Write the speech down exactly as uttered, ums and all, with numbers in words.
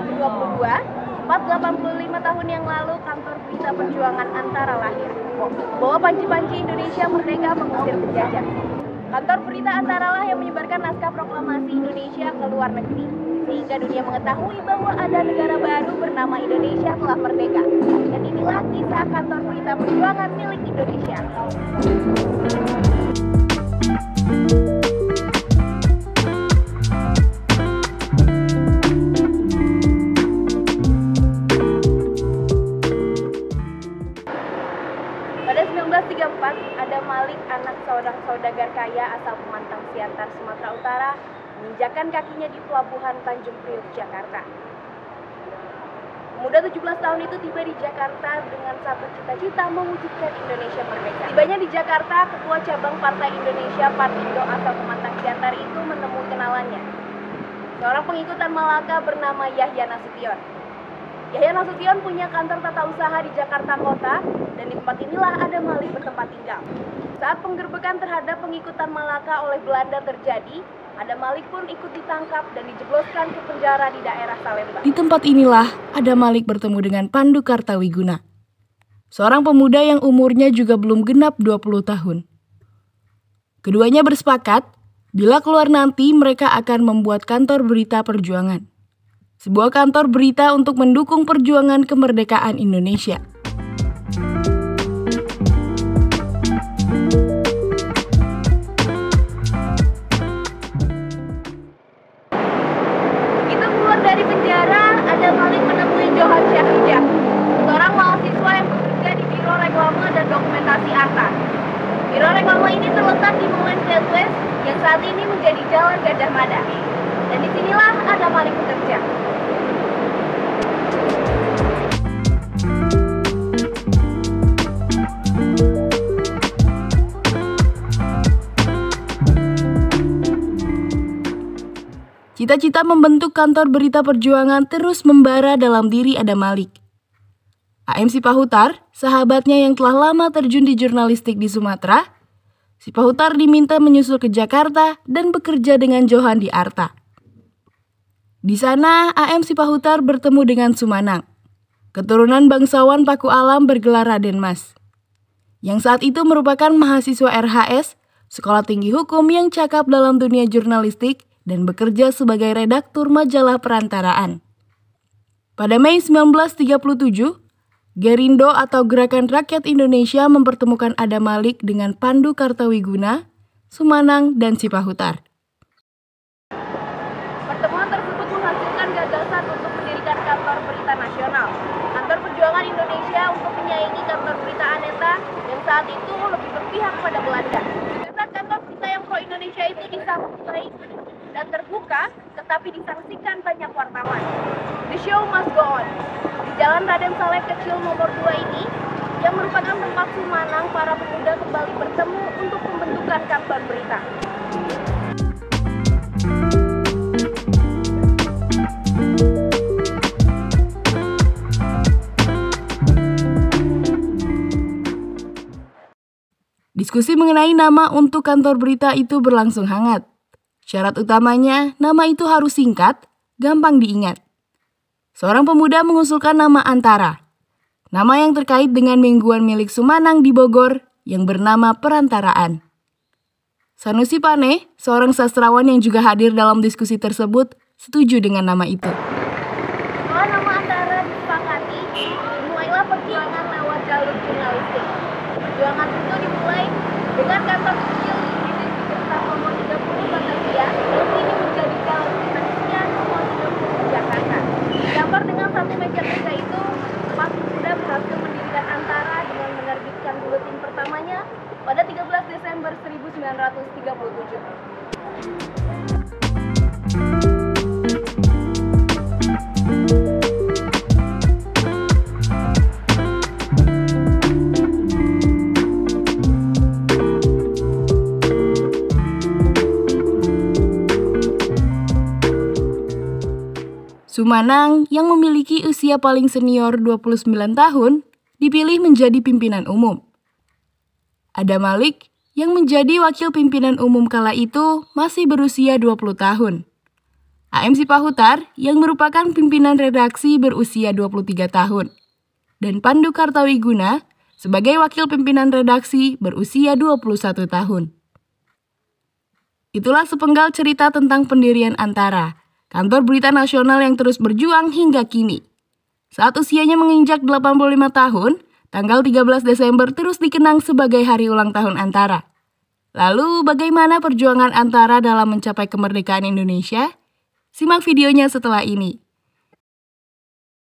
ribu dua puluh dua, tepat delapan puluh lima tahun yang lalu, kantor berita perjuangan Antara lahir. Bawa panji-panji Indonesia merdeka mengusir penjajah. Kantor berita Antara lah yang menyebarkan naskah proklamasi Indonesia ke luar negeri, sehingga dunia mengetahui bahwa ada negara baru bernama Indonesia telah merdeka. Dan inilah kisah kantor berita perjuangan milik Indonesia. Pada seribu sembilan ratus tiga puluh empat, ada Malik, anak seorang saudagar kaya asal Pemantang Siantar, Sumatera Utara, menginjakkan kakinya di pelabuhan Tanjung Priok, Jakarta. Pemuda tujuh belas tahun itu tiba di Jakarta dengan satu cita-cita mewujudkan Indonesia merdeka. Tibanya di Jakarta, ketua cabang Partai Indonesia Partindo asal Pemantang Siantar itu menemui kenalannya, seorang pengikutan Malaka bernama Yahya Nasution. Yahya Nasution punya kantor tata usaha di Jakarta Kota, dan di tempat inilah ada Malik bertempat tinggal. Saat penggerbekan terhadap pengikutan Malaka oleh Belanda terjadi, ada Malik pun ikut ditangkap dan dijebloskan ke penjara di daerah Salemba. Di tempat inilah ada Malik bertemu dengan Pandu Kartawiguna, seorang pemuda yang umurnya juga belum genap dua puluh tahun. Keduanya bersepakat bila keluar nanti mereka akan membuat kantor berita perjuangan, sebuah kantor berita untuk mendukung perjuangan kemerdekaan Indonesia. Begitu keluar dari penjara, ada Malik menemui Johan Syahrijah, seorang mahasiswa yang bekerja di Biro Reklame dan Dokumentasi Arta. Biro Reklame ini terletak di Moulin Southwest yang saat ini menjadi Jalan Gajah Mada. Dan disinilah ada Malik bekerja. Cita-cita membentuk kantor berita perjuangan terus membara dalam diri ada Malik. A M Sipahutar, sahabatnya yang telah lama terjun di jurnalistik di Sumatera, Sipahutar diminta menyusul ke Jakarta dan bekerja dengan Johan di Arta. Di sana, A M Sipahutar bertemu dengan Sumanang, keturunan bangsawan Paku Alam bergelar Raden Mas, yang saat itu merupakan mahasiswa R H S, Sekolah Tinggi Hukum yang cakap dalam dunia jurnalistik dan bekerja sebagai redaktur majalah Perantaraan. Pada Mei seribu sembilan ratus tiga puluh tujuh, Gerindo atau Gerakan Rakyat Indonesia mempertemukan Ada Malik dengan Pandu Kartawiguna, Sumanang, dan Sipahutar. Pertemuan tersebut menghasilkan gagasan untuk mendirikan kantor berita nasional, kantor perjuangan Indonesia untuk menyaingi kantor berita Aneta yang saat itu lebih berpihak pada Belanda. Karena kantor berita yang pro Indonesia itu disambut baik dan terbuka, tetapi disangsikan banyak wartawan. The show must go on. Di Jalan Raden Saleh Kecil nomor dua ini, yang merupakan tempat Sumanang, para pemuda kembali bertemu untuk pembentukan kantor berita. Diskusi mengenai nama untuk kantor berita itu berlangsung hangat. Syarat utamanya, nama itu harus singkat, gampang diingat. Seorang pemuda mengusulkan nama Antara, nama yang terkait dengan mingguan milik Sumanang di Bogor yang bernama Perantaraan. Sanusi Pane, seorang sastrawan yang juga hadir dalam diskusi tersebut, setuju dengan nama itu. Setelah nama Antara disepakati, dimulailah perjuangan lewat jalur jurnalistik. Perjuangan itu dimulai dengan kantor kecil di Distrik Kertas nomor tiga puluh Batavia, dan kini menjadi Jalan Indonesia nomor tiga puluh Jakarta. Kantor dengan satu meja kerja itu, empat pemuda berhasil mendirikan Antara dengan menerbitkan buletin pertamanya pada tiga belas Desember seribu sembilan ratus tiga puluh tujuh. Sumanang yang memiliki usia paling senior dua puluh sembilan tahun dipilih menjadi pimpinan umum. Ada Malik yang menjadi wakil pimpinan umum kala itu masih berusia dua puluh tahun. A M Si Pahutar yang merupakan pimpinan redaksi berusia dua puluh tiga tahun, dan Pandu Kartawiguna sebagai wakil pimpinan redaksi berusia dua puluh satu tahun. Itulah sepenggal cerita tentang pendirian Antara, kantor berita nasional yang terus berjuang hingga kini. Saat usianya menginjak delapan puluh lima tahun, tanggal tiga belas Desember terus dikenang sebagai hari ulang tahun Antara. Lalu bagaimana perjuangan Antara dalam mencapai kemerdekaan Indonesia? Simak videonya setelah ini.